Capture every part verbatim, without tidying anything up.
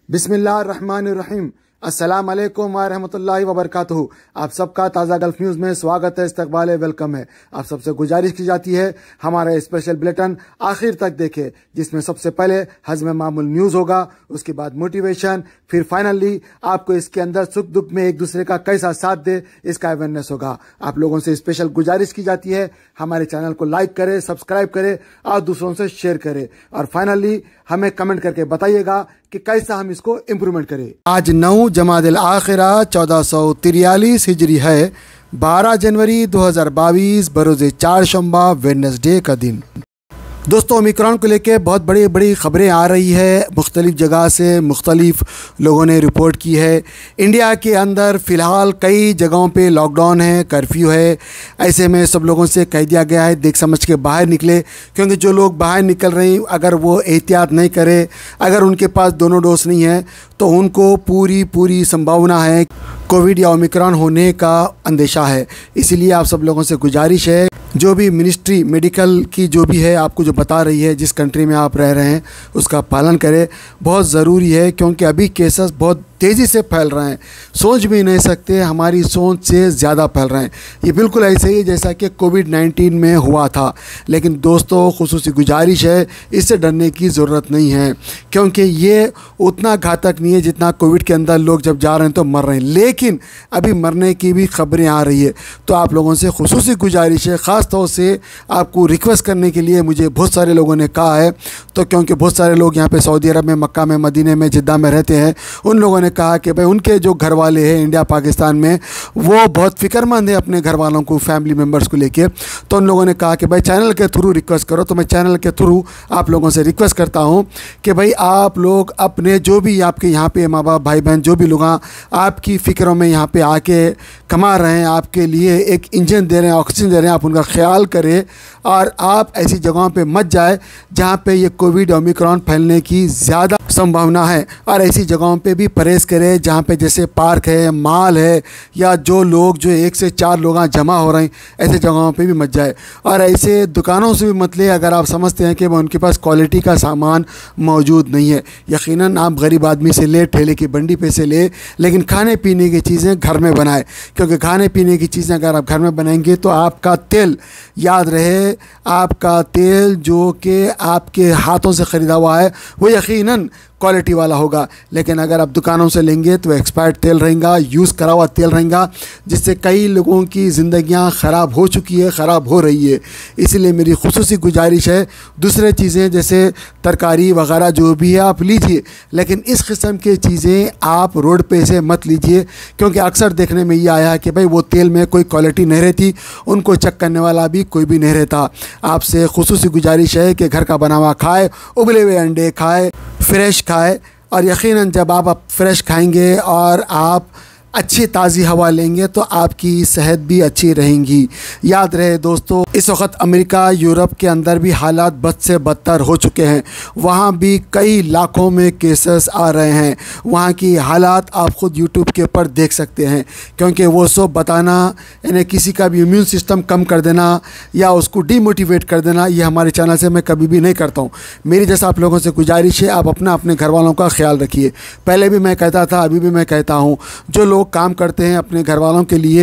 बिस्मिल्लाहिर्रहमानिर्रहीम। अस्सलाम वालेकुम व रहमतुल्लाहि व बरकातुहू। आप सबका ताज़ा गल्फ न्यूज़ में स्वागत है, इस्तकबाल है, वेलकम है। आप सबसे गुजारिश की जाती है हमारा स्पेशल बुलेटिन आखिर तक देखें, जिसमें सबसे पहले हज़्म मामूल न्यूज़ होगा, उसके बाद मोटिवेशन, फिर फाइनली आपको इसके अंदर सुख दुख में एक दूसरे का कैसा साथ दे इसका अवेयरनेस होगा। आप लोगों से स्पेशल गुजारिश की जाती है हमारे चैनल को लाइक करें, सब्सक्राइब करें और दूसरों से शेयर करें, और फाइनली हमें कमेंट करके बताइएगा कि कैसा हम इसको इम्प्रूवमेंट करें। आज नौ जमादिल आखिरा चौदह सौ तिरयालीस हिजरी है, बारह जनवरी दो हजार बाईस बरोज़े चारशंबा वेडनेसडे का दिन। दोस्तों, ओमिक्रॉन को लेके बहुत बड़ी बड़ी ख़बरें आ रही है, मुख्तलिफ़ जगह से मुख्तलिफ़ लोगों ने रिपोर्ट की है। इंडिया के अंदर फ़िलहाल कई जगहों पे लॉकडाउन है, कर्फ्यू है। ऐसे में सब लोगों से कह दिया गया है देख समझ के बाहर निकले, क्योंकि जो लोग बाहर निकल रहे हैं अगर वो एहतियात नहीं करे, अगर उनके पास दोनों डोज नहीं है तो उनको पूरी पूरी संभावना है कोविड या ओमिक्रॉन होने का अंदेशा है। इसीलिए आप सब लोगों से गुजारिश है, जो भी मिनिस्ट्री मेडिकल की जो भी है आपको जो बता रही है, जिस कंट्री में आप रह रहे हैं उसका पालन करें, बहुत ज़रूरी है। क्योंकि अभी केसेस बहुत तेज़ी से फैल रहे हैं, सोच भी नहीं सकते, हमारी सोच से ज़्यादा फैल रहे हैं। ये बिल्कुल ऐसे ही जैसा कि कोविड नाइन्टीन में हुआ था। लेकिन दोस्तों, खुसूसी गुजारिश है, इससे डरने की ज़रूरत नहीं है, क्योंकि ये उतना घातक नहीं है जितना कोविड के अंदर लोग जब जा रहे हैं तो मर रहे हैं। लेकिन अभी मरने की भी खबरें आ रही है, तो आप लोगों से खुसूसी गुजारिश है, ख़ास तौर से आपको रिक्वेस्ट करने के लिए मुझे बहुत सारे लोगों ने कहा है, तो क्योंकि बहुत सारे लोग यहाँ पे सऊदी अरब में, मक्का में, मदीने में, जिद्दा में रहते हैं, उन लोगों ने कहा कि भाई उनके जो घर वाले हैं इंडिया पाकिस्तान में वो बहुत फ़िक्रमंद है अपने घर वालों को, फैमिली मेम्बर्स को लेके। तो उन लोगों ने कहा कि भाई चैनल के थ्रू रिक्वेस्ट करो। तो मैं चैनल के थ्रू आप लोगों से रिक्वेस्ट करता हूँ कि भाई आप लोग अपने जो भी आपके यहाँ पे माँ बाप, भाई बहन, जो भी लोग आपकी फ़िक्रों में यहाँ पे आके कमा रहे हैं, आपके लिए एक इंजन दे रहे हैं, ऑक्सीजन दे रहे हैं, आप उनका ख्याल करें और आप ऐसी जगहों पे मत जाए जहाँ पे ये कोविड ओमिक्रॉन फैलने की ज़्यादा संभावना है, और ऐसी जगहों पे भी परहेज़ करें जहाँ पे जैसे पार्क है, माल है, या जो लोग जो एक से चार लोग जमा हो रहे हैं, ऐसे जगहों पे भी मत जाए। और ऐसे दुकानों से भी मत ले अगर आप समझते हैं कि उनके पास क्वालिटी का सामान मौजूद नहीं है। यकीनन आप गरीब आदमी से ले, ठेले की बंडी पे से ले, लेकिन खाने पीने की चीज़ें घर में बनाए, क्योंकि खाने पीने की चीज़ें अगर आप घर में बनाएंगे तो आपका तेल, याद रहे, आपका तेल जो कि आपके हाथों से ख़रीदा हुआ है वो यकीनन क्वालिटी वाला होगा। लेकिन अगर आप दुकानों से लेंगे तो एक्सपायर्ड तेल रहेगा, यूज़ करा हुआ तेल रहेगा, जिससे कई लोगों की ज़िंदगियां ख़राब हो चुकी है, ख़राब हो रही है। इसलिए मेरी खुसूसी गुजारिश है, दूसरे चीज़ें जैसे तरकारी वगैरह जो भी है आप लीजिए, लेकिन इस किस्म की चीज़ें आप रोड पे से मत लीजिए, क्योंकि अक्सर देखने में ये आया है कि भाई वो तेल में कोई क्वालिटी नहीं रहती, उनको चेक करने वाला भी कोई भी नहीं रहता। आपसे खुसूसी गुजारिश है कि घर का बना हुआ खाए, उबले हुए अंडे खाए, फ्रेश खाए, और यकीनन जब आप, आप फ्रेश खाएंगे और आप अच्छी ताज़ी हवा लेंगे तो आपकी सेहत भी अच्छी रहेंगी। याद रहे दोस्तों, इस वक्त अमेरिका, यूरोप के अंदर भी हालात बद से बदतर हो चुके हैं। वहाँ भी कई लाखों में केसेस आ रहे हैं। वहाँ की हालात आप ख़ुद यूट्यूब के ऊपर देख सकते हैं, क्योंकि वो सब बताना, यानी किसी का भी इम्यून सिस्टम कम कर देना या उसको डीमोटिवेट कर देना, ये हमारे चैनल से मैं कभी भी नहीं करता हूँ। मेरी जैसा आप लोगों से गुजारिश है, आप अपना अपने घर वालों का ख्याल रखिए। पहले भी मैं कहता था, अभी भी मैं कहता हूँ, जो लोग काम करते हैं अपने घर वालों के लिए,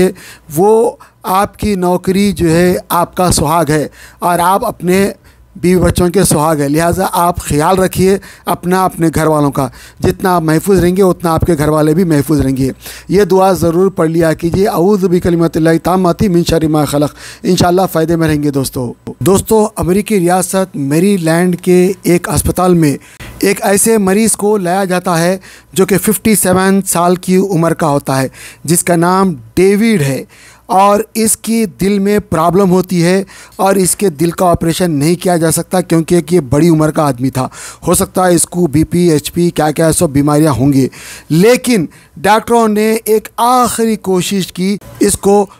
वो आपकी नौकरी जो है आपका सुहाग है, और आप अपने बीवी बच्चों के सुहाग है। लिहाजा आप ख्याल रखिए अपना, अपने घर वालों का। जितना आप महफूज रहेंगे उतना आपके घर वाले भी महफूज रहेंगे। ये दुआ ज़रूर पढ़ लिया कीजिए, औज़ु बिकलिमातिल्लाहि ताम्माति मिन शर्रि मा खलक़। इंशाअल्लाह फ़ायदे में रहेंगे। दोस्तों दोस्तों अमेरिकी रियासत मैरीलैंड के एक अस्पताल में एक ऐसे मरीज़ को लाया जाता है जो कि सत्तावन साल की उम्र का होता है, जिसका नाम डेविड है, और इसकी दिल में प्रॉब्लम होती है और इसके दिल का ऑपरेशन नहीं किया जा सकता, क्योंकि एक ये बड़ी उम्र का आदमी था। हो सकता है इसको बीपी, एचपी, क्या क्या सब बीमारियां होंगी, लेकिन डॉक्टरों ने एक आखिरी कोशिश की इसको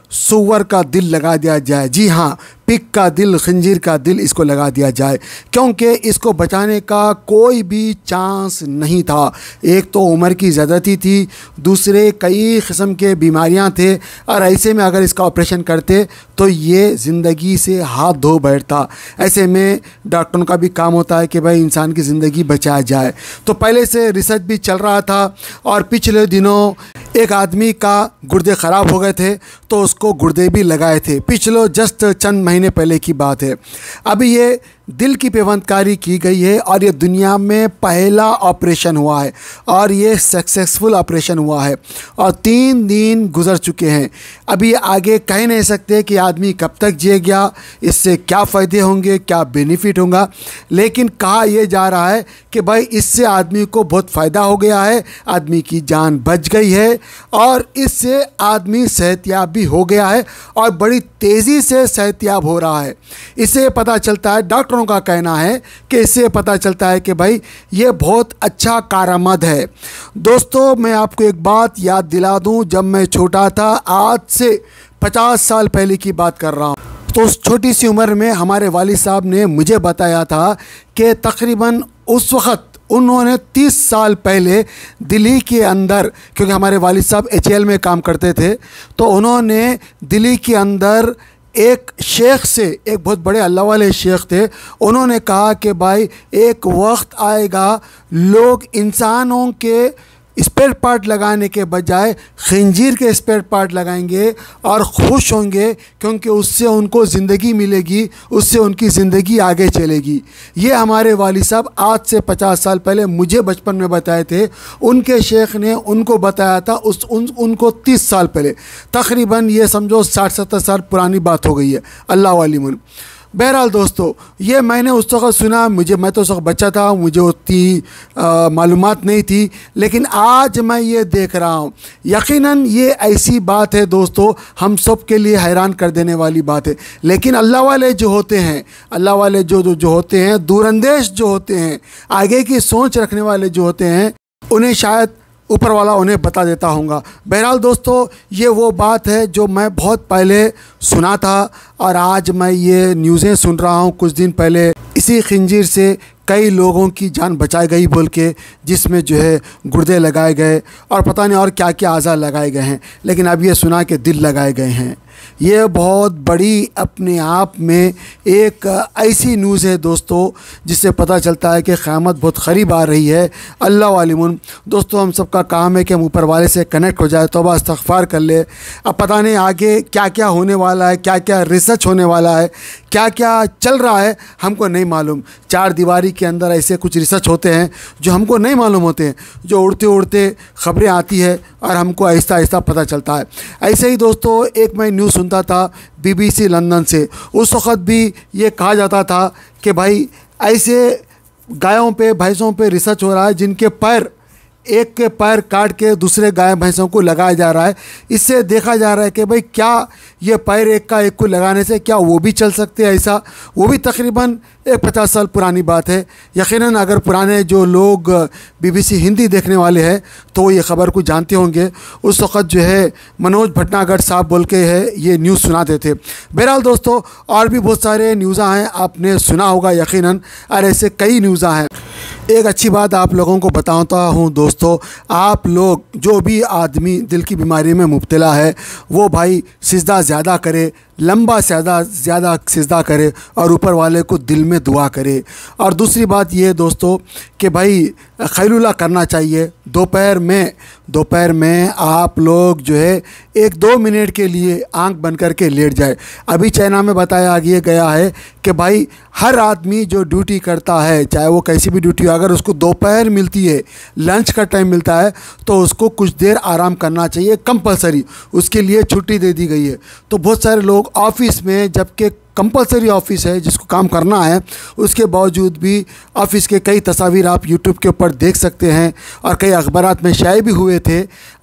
सुअर का दिल लगा दिया जाए। जी हाँ, पिग का दिल, खंजीर का दिल इसको लगा दिया जाए, क्योंकि इसको बचाने का कोई भी चांस नहीं था। एक तो उम्र की ज़्यादती थी, दूसरे कई किस्म के बीमारियां थे, और ऐसे में अगर इसका ऑपरेशन करते तो ये ज़िंदगी से हाथ धो बैठता। ऐसे में डॉक्टरों का भी काम होता है कि भाई इंसान की ज़िंदगी बचाया जाए। तो पहले से रिसर्च भी चल रहा था, और पिछले दिनों एक आदमी का गुर्दे ख़राब हो गए थे तो उसको गुर्दे भी लगाए थे। पिछले जस्ट चंद महीने पहले की बात है। अभी ये दिल की पेवंदकारी की गई है, और ये दुनिया में पहला ऑपरेशन हुआ है, और ये सक्सेसफुल ऑपरेशन हुआ है, और तीन दिन गुजर चुके हैं। अभी आगे कह नहीं सकते कि आदमी कब तक जिएगा, इससे क्या फ़ायदे होंगे, क्या बेनिफिट होगा, लेकिन कहा यह जा रहा है कि भाई इससे आदमी को बहुत फ़ायदा हो गया है, आदमी की जान बच गई है, और इससे आदमी सेहतयाब भी हो गया है, और बड़ी तेज़ी से सेहतयाब हो रहा है। इससे पता चलता है, डॉक्टर का कहना है कि इससे पता चलता है कि भाई ये बहुत अच्छा कारामद है। दोस्तों, मैं आपको एक बात याद दिला दूं, जब मैं छोटा था, आज से पचास साल पहले की बात कर रहा हूं, तो उस छोटी सी उम्र में हमारे वालिद साहब ने मुझे बताया था कि तकरीबन उस वक़्त उन्होंने तीस साल पहले दिल्ली के अंदर, क्योंकि हमारे वालिद साहब एच ए एल में काम करते थे, तो उन्होंने दिल्ली के अंदर एक शेख से, एक बहुत बड़े अल्लाह वाले शेख थे, उन्होंने कहा कि भाई एक वक्त आएगा लोग इंसानों के स्पेयर पार्ट लगाने के बजाय खंजीर के स्पेयर पार्ट लगाएंगे और खुश होंगे, क्योंकि उससे उनको ज़िंदगी मिलेगी, उससे उनकी ज़िंदगी आगे चलेगी। ये हमारे वालिद साहब आज से पचास साल पहले मुझे बचपन में बताए थे, उनके शेख ने उनको बताया था उस उन, उनको तीस साल पहले। तकरीबन ये समझो साठ सत्तर साल पुरानी बात हो गई है, अल्लाह वाली मुन। बहरहाल दोस्तों, ये मैंने उस वक़्त सुना, मुझे मैं तो उस वक़्त बच्चा था, मुझे उतनी मालूमात नहीं थी, लेकिन आज मैं ये देख रहा हूँ। यकीनन ये ऐसी बात है दोस्तों, हम सब के लिए हैरान कर देने वाली बात है। लेकिन अल्लाह वाले जो होते हैं, अल्लाह वाले जो जो जो होते हैं, दूरंदेश जो होते हैं, आगे की सोच रखने वाले जो होते हैं, उन्हें शायद ऊपर वाला उन्हें बता देता होगा। बहरहाल दोस्तों, ये वो बात है जो मैं बहुत पहले सुना था, और आज मैं ये न्यूज़ें सुन रहा हूँ कुछ दिन पहले, इसी खंजीर से कई लोगों की जान बचाई गई बोल के, जिसमें जो है गुर्दे लगाए गए और पता नहीं और क्या क्या अज़ा लगाए गए हैं, लेकिन अब ये सुना कि दिल लगाए गए हैं। ये बहुत बड़ी अपने आप में एक ऐसी न्यूज़ है दोस्तों, जिससे पता चलता है कि क़यामत बहुत करीब आ रही है। अल्लाह वालिमुन। दोस्तों, हम सबका काम है कि हम ऊपर वाले से कनेक्ट हो जाए, तौबा इस्तग़फ़ार कर ले। अब पता नहीं आगे क्या क्या होने वाला है, क्या क्या रिसर्च होने वाला है, क्या क्या चल रहा है, हमको नहीं मालूम। चार दीवारी के अंदर ऐसे कुछ रिसर्च होते हैं जो हमको नहीं मालूम होते हैं, जो उड़ते उड़ते ख़बरें आती है और हमको आहिस्ता आहिस्ता पता चलता है। ऐसे ही दोस्तों, एक मैं न्यूज़ सुनता था बी बी सी लंदन से, उस वक़्त भी ये कहा जाता था कि भाई ऐसे गायों पे, भैंसों पे रिसर्च हो रहा है जिनके पैर, एक के पैर काट के दूसरे गाय भैंसों को लगाया जा रहा है। इससे देखा जा रहा है कि भाई क्या ये पैर एक का एक को लगाने से क्या वो भी चल सकते हैं ऐसा। वो भी तकरीबन एक पचास साल पुरानी बात है। यकीनन अगर पुराने जो लोग बीबीसी हिंदी देखने वाले हैं तो ये ख़बर को जानते होंगे। उस वक़्त जो है मनोज भटनागर साहब बोल के है ये न्यूज़ सुनाते थे। बहरहाल दोस्तों, और भी बहुत सारे न्यूज़ा हैं, आपने सुना होगा यकीनन, और ऐसे कई न्यूज़ा हैं। एक अच्छी बात आप लोगों को बताता हूँ दोस्तों, आप लोग जो भी आदमी दिल की बीमारी में मुब्तला है वो भाई सिजदा ज़्यादा करे, लंबा ज़्यादा ज़्यादा सिजदा करे और ऊपर वाले को दिल में दुआ करे। और दूसरी बात ये दोस्तों कि भाई खैलुला करना चाहिए दोपहर में। दोपहर में आप लोग जो है एक दो मिनट के लिए आंख बंद करके लेट जाए। अभी चाइना में बताया गया है कि भाई हर आदमी जो ड्यूटी करता है, चाहे वो कैसी भी ड्यूटी हो, अगर उसको दोपहर मिलती है, लंच का टाइम मिलता है, तो उसको कुछ देर आराम करना चाहिए कंपलसरी, उसके लिए छुट्टी दे दी गई है। तो बहुत सारे लोग ऑफिस में, जबकि कंपलसरी ऑफिस है जिसको काम करना है, उसके बावजूद भी ऑफिस के कई तस्वीर आप यूट्यूब के ऊपर देख सकते हैं और कई अखबारात में शाये भी हुए थे।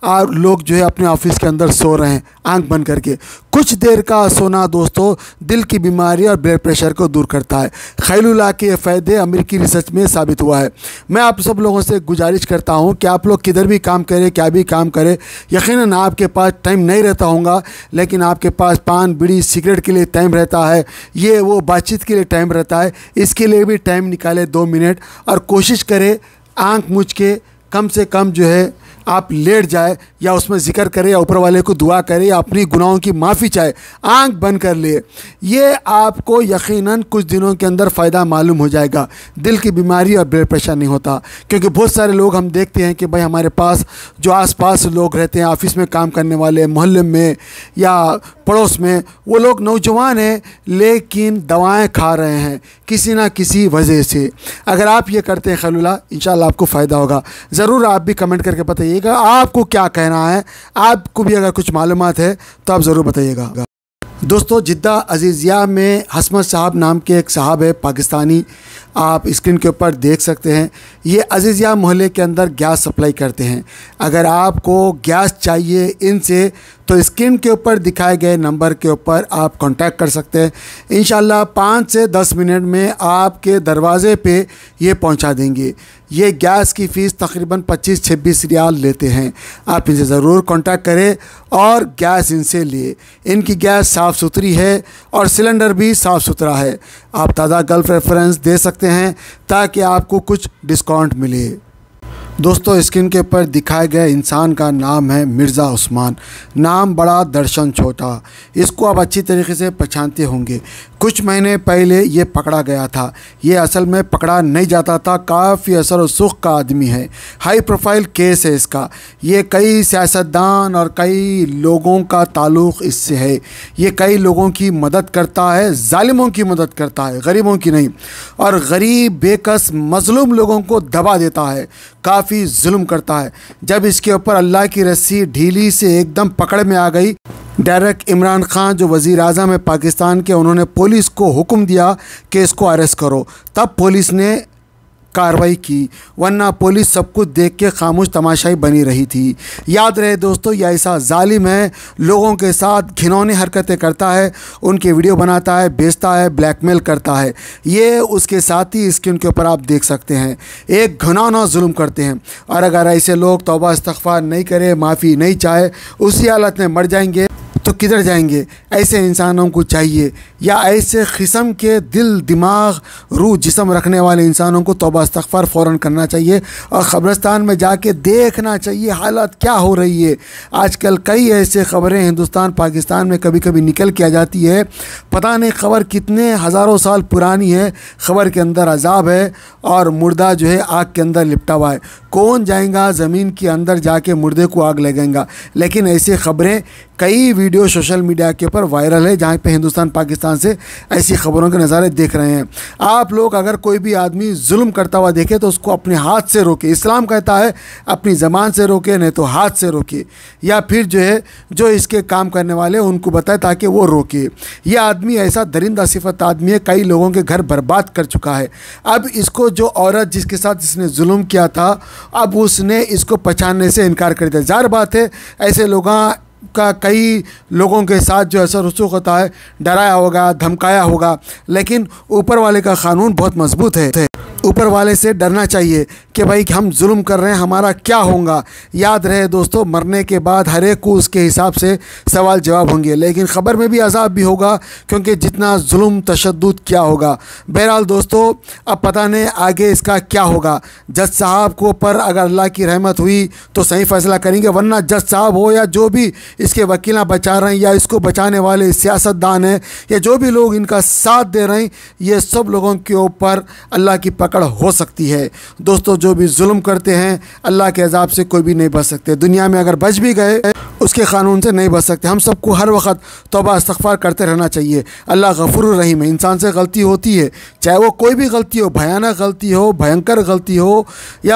और लोग जो है अपने ऑफिस के अंदर सो रहे हैं आंख बंद करके। कुछ देर का सोना दोस्तों दिल की बीमारी और ब्लड प्रेशर को दूर करता है। खैलुल्लाह के फ़ायदे अमेरिकी रिसर्च में साबित हुआ है। मैं आप सब लोगों से गुजारिश करता हूं कि आप लोग किधर भी काम करें, क्या भी काम करें, यकीनन आपके पास टाइम नहीं रहता होगा, लेकिन आपके पास पान बीड़ी सिगरेट के लिए टाइम रहता है, ये वो बातचीत के लिए टाइम रहता है। इसके लिए भी टाइम निकालें दो मिनट और कोशिश करें आंख मूंझ के कम से कम जो है आप लेट जाए या उसमें जिक्र करें या ऊपर वाले को दुआ करें या अपनी गुनाहों की माफ़ी चाहे, आंख बंद कर लिए। ये आपको यकीनन कुछ दिनों के अंदर फ़ायदा मालूम हो जाएगा। दिल की बीमारी और ब्लड प्रेशर नहीं होता, क्योंकि बहुत सारे लोग हम देखते हैं कि भाई हमारे पास जो आसपास लोग रहते हैं, ऑफिस में काम करने वाले, मोहल्ले में या पड़ोस में, वो लोग नौजवान हैं लेकिन दवाएँ खा रहे हैं किसी ना किसी वजह से। अगर आप ये करते हैं खैलुल्लाह, इंशाल्लाह आपको फ़ायदा होगा। ज़रूर आप भी कमेंट करके बताइएगा आपको क्या कहना है। आपको भी अगर कुछ मालूमात है तो आप ज़रूर बताइएगा। दोस्तों, जिद्दा अजीज़िया में हसमत साहब नाम के एक साहब है पाकिस्तानी, आप स्क्रीन के ऊपर देख सकते हैं। ये अजीज़िया मोहल्ले के अंदर गैस सप्लाई करते हैं। अगर आपको गैस चाहिए इनसे तो स्क्रीन के ऊपर दिखाए गए नंबर के ऊपर आप कांटेक्ट कर सकते हैं। इंशाल्लाह पाँच से दस मिनट में आपके दरवाज़े पे ये पहुंचा देंगे। ये गैस की फ़ीस तकरीबन पच्चीस छब्बीस रियाल लेते हैं। आप इनसे ज़रूर कांटेक्ट करें और गैस इनसे लिए। इनकी गैस साफ़ सुथरी है और सिलेंडर भी साफ़ सुथरा है। आप ताज़ा गल्फ़ रेफरेंस दे सकते हैं ताकि आपको कुछ डिस्काउंट मिले। दोस्तों, स्क्रीन के ऊपर दिखाए गए इंसान का नाम है मिर्ज़ा उस्मान। नाम बड़ा दर्शन छोटा, इसको आप अच्छी तरीके से पहचानते होंगे। कुछ महीने पहले ये पकड़ा गया था। ये असल में पकड़ा नहीं जाता था, काफ़ी असर और सुख का आदमी है। हाई प्रोफाइल केस है इसका। ये कई सियासतदान और कई लोगों का ताल्लुक़ इससे है। ये कई लोगों की मदद करता है, जालिमों की मदद करता है, गरीबों की नहीं। और गरीब बेकस मज़लूम लोगों को दबा देता है, काफ़ी जुल्म करता है। जब इसके ऊपर अल्लाह की रस्सी ढीली से एकदम पकड़ में आ गई, डायरेक्ट इमरान खान जो वज़ीर आज़म है पाकिस्तान के, उन्होंने पुलिस को हुक्म दिया कि इसको अरेस्ट करो। तब पुलिस ने कार्रवाई की, वरना पुलिस सब कुछ देख के खामोश तमाशाई बनी रही थी। याद रहे दोस्तों, यह ऐसा जालिम है, लोगों के साथ घिनौनी हरकतें करता है, उनके वीडियो बनाता है, बेचता है, ब्लैकमेल करता है। ये उसके साथी स्क्रीन के ऊपर आप देख सकते हैं, एक घिनौना जुल्म करते हैं। और अगर ऐसे लोग तौबा इस्तग़फ़ार नहीं करें, माफ़ी नहीं चाहे, उसी हालत में मर जाएंगे तो किधर जाएंगे। ऐसे इंसानों को चाहिए, या ऐसे किस्म के दिल दिमाग रूह जिस्म रखने वाले इंसानों को तौबा इस्तग़फ़ार फ़ौरन करना चाहिए और क़ब्रिस्तान में जाके देखना चाहिए हालत क्या हो रही है। आजकल कई ऐसे ख़बरें हिंदुस्तान पाकिस्तान में कभी कभी निकल के आ जाती है, पता नहीं ख़बर कितने हज़ारों साल पुरानी है। ख़बर के अंदर अजाब है और मुर्दा जो है आग के अंदर लिपटा हुआ है। कौन जाएगा ज़मीन के अंदर जाके मुर्दे को आग लगाएगा। लेकिन ऐसी ख़बरें कई वीडियो सोशल मीडिया के ऊपर वायरल है, जहाँ पे हिंदुस्तान पाकिस्तान से ऐसी खबरों के नज़ारे देख रहे हैं। आप लोग अगर कोई भी आदमी जुल्म करता हुआ देखे तो उसको अपने हाथ से रोके। इस्लाम कहता है अपनी ज़बान से रोके, नहीं तो हाथ से रोके, या फिर जो है जो इसके काम करने वाले उनको बताए ताकि वो रोके। ये आदमी ऐसा दरिंदा सिफत आदमी है, कई लोगों के घर बर्बाद कर चुका है। अब इसको जो औरत जिसके साथ इसने जुल्म किया था, अब उसने इसको पहचानने से इनकार कर दिया। ज़ाहिर बात है ऐसे लोगों का कई लोगों के साथ जो असर रसूख होता है, डराया होगा, धमकाया होगा, लेकिन ऊपर वाले का कानून बहुत मजबूत है। ऊपर वाले से डरना चाहिए कि भाई हम जुल्म कर रहे हैं, हमारा क्या होगा। याद रहे दोस्तों, मरने के बाद हर एक को उसके हिसाब से सवाल जवाब होंगे, लेकिन ख़बर में भी अजाब भी होगा, क्योंकि जितना जुल्म तशद्दुद क्या होगा। बहरहाल दोस्तों, अब पता नहीं आगे इसका क्या होगा। जज साहब को पर अगर अल्लाह की रहमत हुई तो सही फैसला करेंगे, वरना जज साहब हो या जो भी इसके वकील बचा रहे हैं या इसको बचाने वाले सियासतदान हैं या जो भी लोग इनका साथ दे रहे हैं, ये सब लोगों के ऊपर अल्लाह की पकड़ हो सकती है। दोस्तों, जो भी जुल्म करते हैं अल्लाह के अजाब से कोई भी नहीं बच सकते। दुनिया में अगर बच भी गए उसके कानून से नहीं बच सकते। हम सबको हर वक्त तौबा इस्तग़फ़ार करते रहना चाहिए। अल्लाह गफूर रहीम है। इंसान से गलती होती है, चाहे वो कोई भी गलती हो, भयानक गलती हो, भयंकर गलती हो, या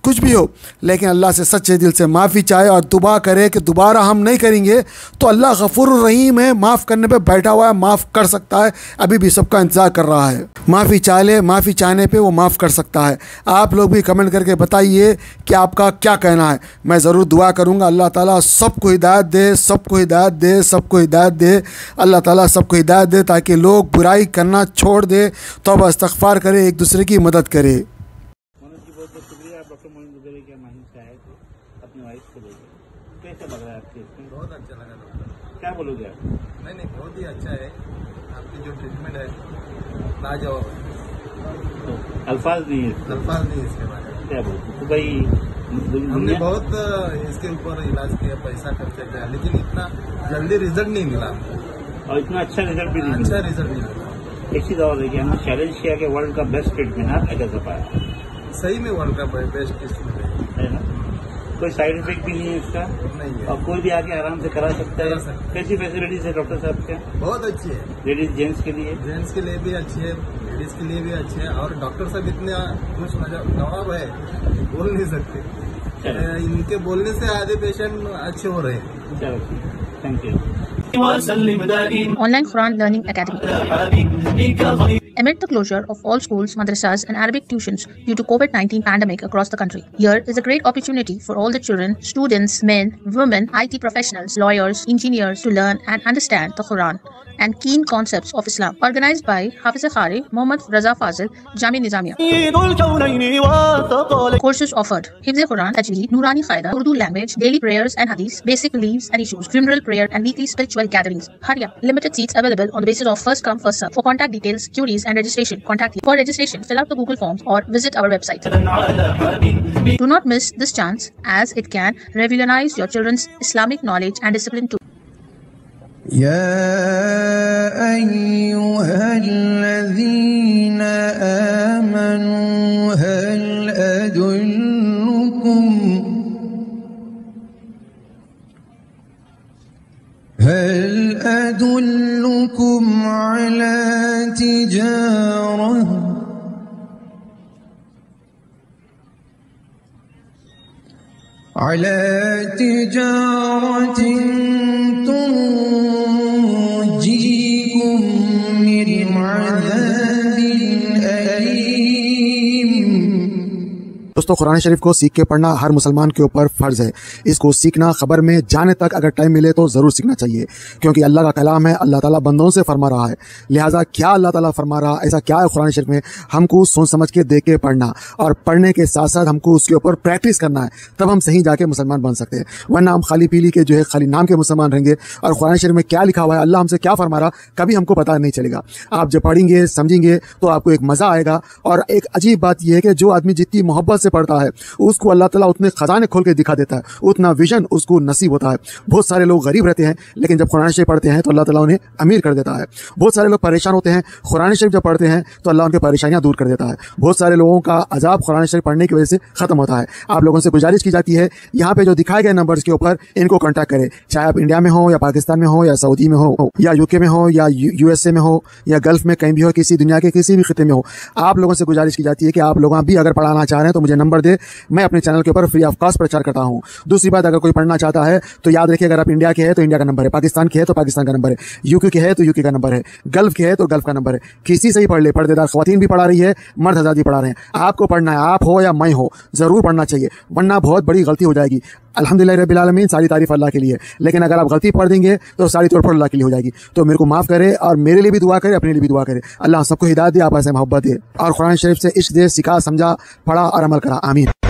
कुछ भी हो, लेकिन अल्लाह से सच्चे दिल से माफ़ी चाहे और दुआ करे कि दोबारा हम नहीं करेंगे, तो अल्लाह गफूर रहीम है, माफ़ करने पे बैठा हुआ है, माफ़ कर सकता है, अभी भी सबका इंतज़ार कर रहा है। माफ़ी चाह ले, माफ़ी चाहने पे वो माफ़ कर सकता है। आप लोग भी कमेंट करके बताइए कि आपका क्या कहना है। मैं ज़रूर दुआ करूँगा अल्लाह ताला सबको हिदायत दे, सबको हिदायत दे, सबको हिदायत दे, अल्लाह ताला सबको हिदायत दे, ताकि लोग बुराई करना छोड़ दे, तौबा इस्तग़फ़ार करे, एक दूसरे की मदद करे। बहुत बहुत शुक्रिया। आप डॉक्टर मोइन वगैरह के माहिर से आए थे अपनी वाइफ को लेकर, कैसा लग रहा है आपके इसमें? बहुत अच्छा लगा डॉक्टर। क्या बोलोगे आप? नहीं नहीं बहुत ही अच्छा है, आपकी जो ट्रीटमेंट है लाजवाब है, तो अल्फाज नहीं है, अल्फाज नहीं है इसके बारे में। क्या बोलते तो भाई हमने बहुत इसके ऊपर इलाज किया, पैसा खर्चा किया, लेकिन इतना जल्दी रिजल्ट नहीं मिला और इतना अच्छा रिजल्ट भी नहीं अच्छा रिजल्ट नहीं मिला। एक चीज और देखिए, हमने चैलेंज किया कि वर्ल्ड का बेस्ट ट्रीटमेंट आप कैसे पाया? सही में वर्ल्ड का बेस्ट ट्रीटमेंट है ना? कोई साइड इफेक्ट भी नहीं है इसका, नहीं है, और कोई भी आके आराम से करा सकता करा है। सकता है। कैसी फैसिलिटीज है डॉक्टर साहब के? बहुत अच्छी है, लेडीज जेंट्स के लिए, जेंट्स के लिए भी अच्छी है, लेडीज के लिए भी अच्छी है, और डॉक्टर साहब इतने कुछ जवाब है बोल नहीं सकते, इनके बोलने से आधे पेशेंट अच्छे हो रहे हैं। चलो thank you. Online Quran Learning Academy. Amid the closure of all schools, madrasas and Arabic tuitions due to COVID nineteen pandemic across the country, here is a great opportunity for all the children, students, men, women, I T professionals, lawyers, engineers to learn and understand the Quran and keen concepts of Islam. Organized by Hafiz Qari Muhammad Raza Fazil, Jamia Nizamiya. Courses offered: Hifz Quran, Tajweed, Nurani Qaida, Urdu language, daily prayers and hadith, basic beliefs and issues, funeral prayer and weekly spiritual gatherings. Hurry up! Limited seats available on the basis of first come first serve. For contact details, queries and registration, contact me. For registration, fill out the Google forms or visit our website. Do not miss this chance, as it can revolutionize your children's Islamic knowledge and discipline too. يا أيها الذين آمنوا هل أدلكم هل أدلكم على تجارة على تجارة تنجيكم من عذاب أليم। दोस्तों, कुरान शरीफ को सीख के पढ़ना हर मुसलमान के ऊपर फ़र्ज़ है। इसको सीखना, खबर में जाने तक अगर टाइम मिले तो ज़रूर सीखना चाहिए, क्योंकि अल्लाह का कलाम है, अल्लाह ताला बंदों से फरमा रहा है। लिहाजा क्या अल्लाह ताला फरमा रहा, ऐसा क्या है कुरान शरीफ में, हमको सोच समझ के देख के पढ़ना, और पढ़ने के साथ साथ हमको उसके ऊपर प्रैक्टिस करना है, तब हम सही जाके मुसलमान बन सकते हैं। वरना हम खाली पीली के जो है खाली नाम के मुसलमान रहेंगे, और कुरान शरीफ में क्या लिखा हुआ है, अल्लाह हमसे क्या फरमा रहा, कभी हमको पता नहीं चलेगा। आप जब पढ़ेंगे, समझेंगे, तो आपको एक मज़ा आएगा। और एक अजीब बात यह है कि जो आदमी जितनी मोहब्बत से पढ़ता है, उसको अल्लाह ताला उतने खजाने खोल के दिखा देता है, उतना विजन उसको नसीब होता है। बहुत सारे लोग गरीब रहते हैं, लेकिन जब कुरान शरीफ पढ़ते हैं तो अल्लाह ताला उन्हें अमीर कर देता है। बहुत सारे लोग परेशान होते हैं, कुरान शरीफ जब पढ़ते हैं तो अल्लाह उनकी परेशानियां दूर कर देता है। बहुत सारे लोगों का अजाब कुरान शरीफ पढ़ने की वजह से खत्म होता है। आप लोगों से गुजारिश की जाती है, यहाँ पे जो दिखाए गए नंबर्स के ऊपर इनको कॉन्टैक्ट करें, चाहे आप इंडिया में हो या पाकिस्तान में हो या सऊदी में हो या यूके में हो या यूएसए में हो या गल्फ में कहीं भी हो, किसी दुनिया के किसी भी खिते में हो। आप लोगों से गुजारिश की जाती है कि आप लोग भी अगर पढ़ाना चाह रहे हैं तो मुझे नंबर दे, मैं अपने चैनल के ऊपर फ्री ऑफ कॉस्ट प्रचार करता हूं। दूसरी बात, अगर कोई पढ़ना चाहता है तो याद रखिए, अगर आप इंडिया के हैं तो इंडिया का नंबर है, पाकिस्तान के है तो पाकिस्तान का नंबर है, यूके के है तो यूके का नंबर है, गल्फ के है तो गल्फ का नंबर है। किसी से ही पढ़ ले, पर्देदार ख्वातीन भी पढ़ा रही है, मर्द हज़रात भी पढ़ा रहे हैं। आपको पढ़ना है, आप हो या मैं हो, जरूर पढ़ना चाहिए, वरना बहुत बड़ी गलती हो जाएगी। अल्हम्दुलिल्लाह रब्बिल आलमीन, सारी तारीफ अल्लाह के लिए, लेकिन अगर आप गलती पढ़ देंगे तो सारी तोड़ फोड़ अल्लाह के लिए हो जाएगी। तो मेरे को माफ़ करे और मेरे लिए भी दुआ करे, अपने लिए भी दुआ करे। अल्लाह सबको हिदायत दे, आपस में मोहब्बत दे और कुरान शरीफ से इश्क दे, सिखा, समझा, पढ़ा और अमल करा। आमीन।